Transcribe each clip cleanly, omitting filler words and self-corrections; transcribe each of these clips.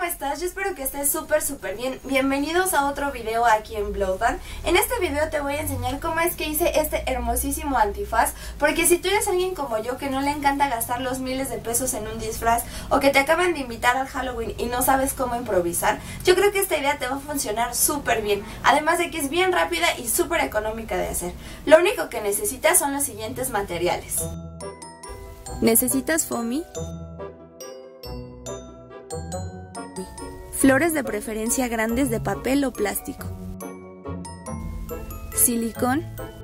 estás? Yo espero que estés súper bien. Bienvenidos a otro video aquí en Blowdan. En este video te voy a enseñar cómo es que hice este hermosísimo antifaz, porque si tú eres alguien como yo que no le encanta gastar los miles de pesos en un disfraz o que te acaban de invitar al Halloween y no sabes cómo improvisar, yo creo que esta idea te va a funcionar súper bien, además de que es bien rápida y súper económica de hacer. Lo único que necesitas son los siguientes materiales. Necesitas foamy, flores de preferencia grandes de papel o plástico, silicón,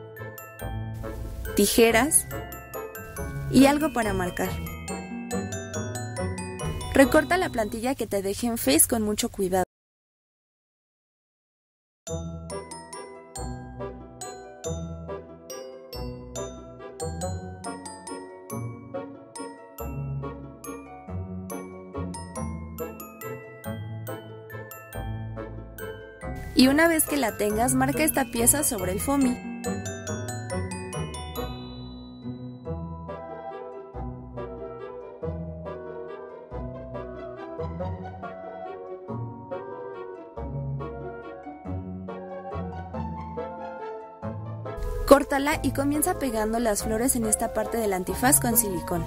tijeras y algo para marcar. Recorta la plantilla que te deje en face con mucho cuidado. Y una vez que la tengas, marca esta pieza sobre el foamy. Córtala y comienza pegando las flores en esta parte del antifaz con silicón.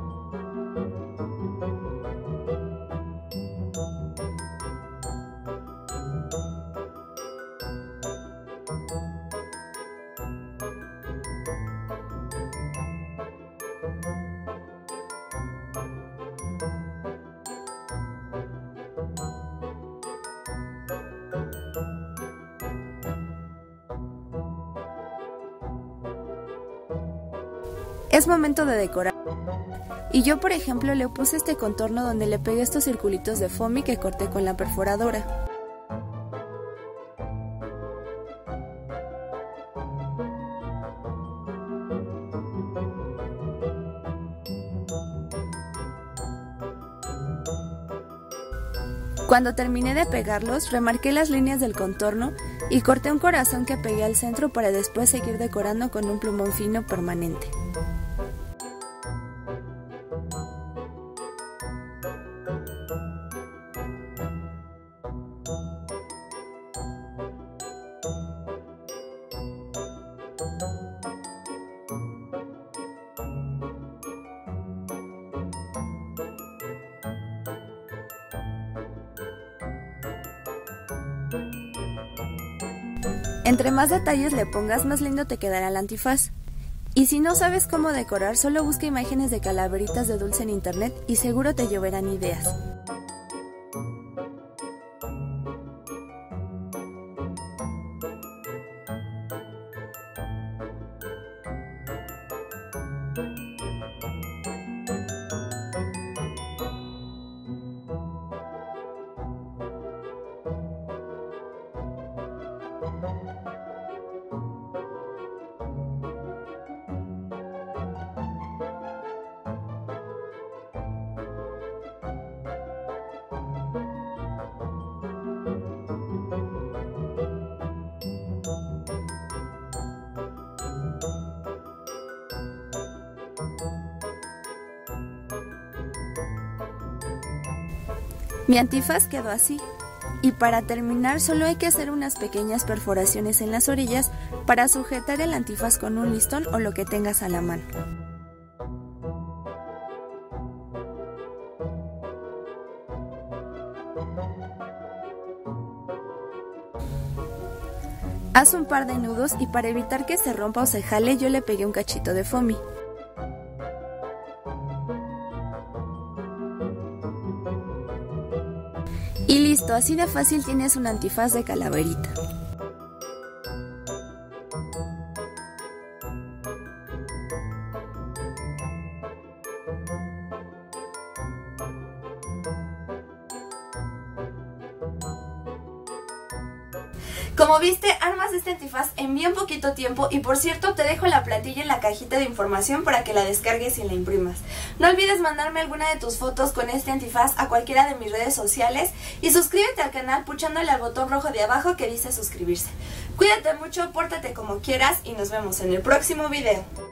Es momento de decorar. Y yo, por ejemplo, le puse este contorno donde le pegué estos circulitos de foamy que corté con la perforadora. Cuando terminé de pegarlos, remarqué las líneas del contorno y corté un corazón que pegué al centro para después seguir decorando con un plumón fino permanente. Entre más detalles le pongas, más lindo te quedará el antifaz. Y si no sabes cómo decorar, solo busca imágenes de calaveritas de dulce en internet y seguro te lloverán ideas. Mi antifaz quedó así, y para terminar solo hay que hacer unas pequeñas perforaciones en las orillas para sujetar el antifaz con un listón o lo que tengas a la mano. Haz un par de nudos y para evitar que se rompa o se jale yo le pegué un cachito de foamy. Y listo, así de fácil tienes un antifaz de calaverita. Como viste, armas este antifaz en bien poquito tiempo y por cierto te dejo la plantilla en la cajita de información para que la descargues y la imprimas. No olvides mandarme alguna de tus fotos con este antifaz a cualquiera de mis redes sociales y suscríbete al canal puchándole al botón rojo de abajo que dice suscribirse. Cuídate mucho, pórtate como quieras y nos vemos en el próximo video.